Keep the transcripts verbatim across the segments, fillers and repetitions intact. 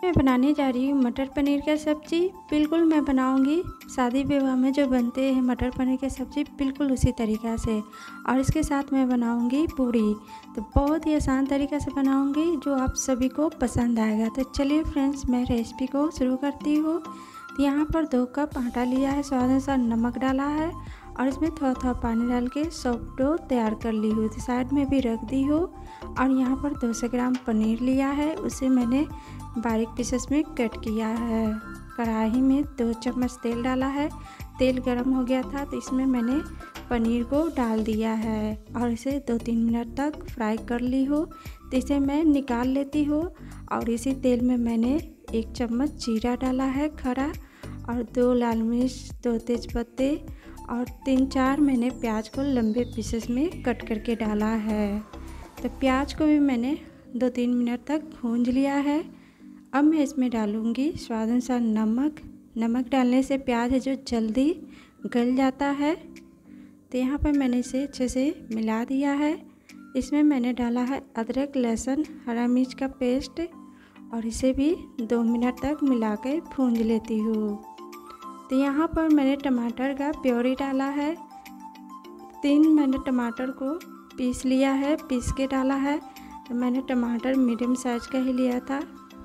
मैं बनाने जा रही हूँ मटर पनीर का सब्ज़ी। बिल्कुल मैं बनाऊँगी शादी विवाह में जो बनते हैं मटर पनीर की सब्ज़ी, बिल्कुल उसी तरीक़ा से। और इसके साथ मैं बनाऊँगी पूड़ी। तो बहुत ही आसान तरीक़े से बनाऊँगी जो आप सभी को पसंद आएगा। तो चलिए फ्रेंड्स, मैं रेसिपी को शुरू करती हूँ। तो यहाँ पर दो कप आटा लिया है, स्वाद अनुसार नमक डाला है और इसमें थोड़ा थोड़ा पानी डाल के सॉफ्ट डो तैयार कर ली हूँ। तो साइड में भी रख दी हूँ। और यहाँ पर दो सौ ग्राम पनीर लिया है, उसे मैंने बारीक पीसेस में कट किया है। कढ़ाई में दो चम्मच तेल डाला है। तेल गरम हो गया था तो इसमें मैंने पनीर को डाल दिया है और इसे दो तीन मिनट तक फ्राई कर ली हो। तो इसे मैं निकाल लेती हूँ। और इसी तेल में मैंने एक चम्मच जीरा डाला है खड़ा, और दो लाल मिर्च, दो तेज़पत्ते और तीन चार मैंने प्याज को लंबे पीसेस में कट करके डाला है। तो प्याज को भी मैंने दो तीन मिनट तक भूंज लिया है। अब मैं इसमें डालूँगी स्वाद अनुसार नमक। नमक डालने से प्याज है जो जल्दी गल जाता है। तो यहाँ पर मैंने इसे अच्छे से मिला दिया है। इसमें मैंने डाला है अदरक, लहसुन, हरा मिर्च का पेस्ट और इसे भी दो मिनट तक मिला के भूंज लेती हूँ। तो यहाँ पर मैंने टमाटर का प्योरी डाला है। तीन मैंने टमाटर को पीस लिया है, पीस के डाला है। तो मैंने टमाटर मीडियम साइज़ का ही लिया था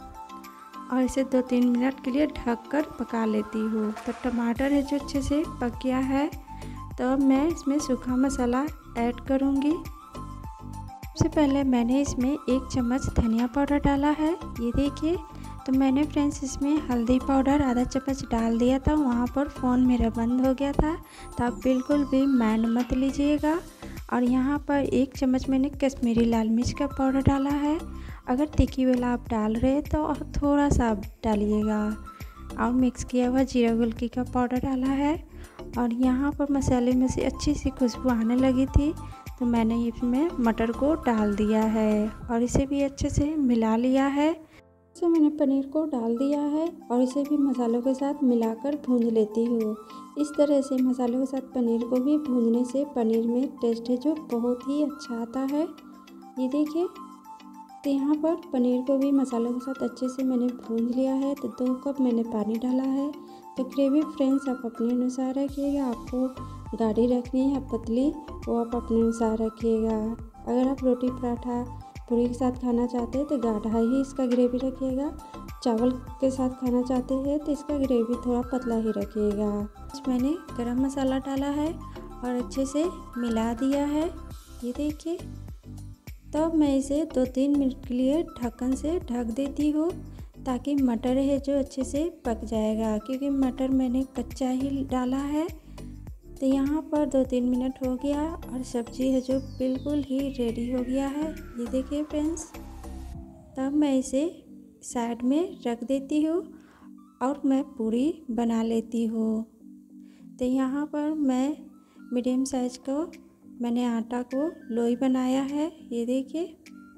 और इसे दो तीन मिनट के लिए ढककर पका लेती हूँ। तो टमाटर है जो अच्छे से पक गया है, तो अब मैं इसमें सूखा मसाला ऐड करूँगी। सबसे पहले मैंने इसमें एक चम्मच धनिया पाउडर डाला है, ये देखिए। तो मैंने फ्रेंड्स इसमें हल्दी पाउडर आधा चम्मच डाल दिया था, वहाँ पर फ़ोन मेरा बंद हो गया था। तो आप बिल्कुल भी माइंड मत लीजिएगा। और यहाँ पर एक चम्मच मैंने कश्मीरी लाल मिर्च का पाउडर डाला है। अगर तीखी वाला आप डाल रहे हैं तो थोड़ा सा आप डालिएगा। और मिक्स किया हुआ जीरा गुलकी का पाउडर डाला है। और यहाँ पर मसाले में से अच्छी सी खुशबू आने लगी थी, तो मैंने इसमें मटर को डाल दिया है और इसे भी अच्छे से मिला लिया है। इसे मैंने पनीर को डाल दिया है और इसे भी मसालों के साथ मिलाकर भूंज लेती हूँ। इस तरह से मसालों के साथ पनीर को भी भूंजने से पनीर में टेस्ट है जो बहुत ही अच्छा आता है, ये देखिए। तो यहाँ पर पनीर को भी मसालों के साथ अच्छे से मैंने भूंज लिया है। तो दो कप मैंने पानी डाला है। तो ग्रेवी फ्रेंड्स आप अपने अनुसार रखिएगा, आपको गाढ़ी रखनी है या पतली वो आप अपने अनुसार रखिएगा। अगर आप रोटी पराठा पूरी के साथ खाना चाहते हैं तो गाढ़ा ही इसका ग्रेवी रखिएगा। चावल के साथ खाना चाहते हैं तो इसका ग्रेवी थोड़ा पतला ही रखिएगा। मैंने गरम मसाला डाला है और अच्छे से मिला दिया है, ये देखिए। तब मैं इसे दो तीन मिनट के लिए ढक्कन से ढक देती हूँ ताकि मटर है जो अच्छे से पक जाएगा, क्योंकि मटर मैंने कच्चा ही डाला है। तो यहाँ पर दो तीन मिनट हो गया और सब्ज़ी है जो बिल्कुल ही रेडी हो गया है, ये देखिए फ्रेंड्स। तब मैं इसे साइड में रख देती हूँ और मैं पूरी बना लेती हूँ। तो यहाँ पर मैं मीडियम साइज़ को मैंने आटा को लोई बनाया है, ये देखिए।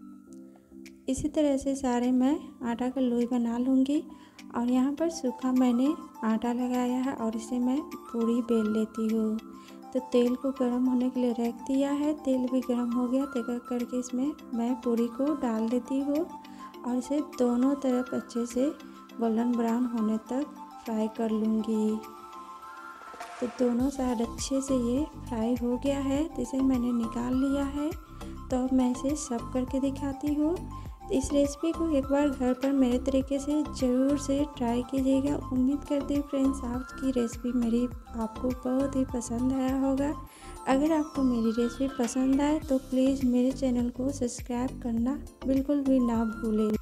इसी तरह से सारे मैं आटा का लोई बना लूँगी। और यहाँ पर सूखा मैंने आटा लगाया है और इसे मैं पूरी बेल लेती हूँ। तो तेल को गर्म होने के लिए रख दिया है, तेल भी गर्म हो गया। तो करके इसमें मैं पूरी को डाल देती हूँ और इसे दोनों तरफ अच्छे से गोल्डन ब्राउन होने तक फ्राई कर लूँगी। तो दोनों साइड अच्छे से ये फ्राई हो गया है, तो इसे मैंने निकाल लिया है। तो अब मैं इसे सर्व करके दिखाती हूँ। इस रेसिपी को एक बार घर पर मेरे तरीके से ज़रूर से ट्राई कीजिएगा। उम्मीद करती हूँ फ्रेंड्स आज की रेसिपी मेरी आपको बहुत ही पसंद आया होगा। अगर आपको मेरी रेसिपी पसंद आए तो प्लीज़ मेरे चैनल को सब्सक्राइब करना बिल्कुल भी ना भूलें।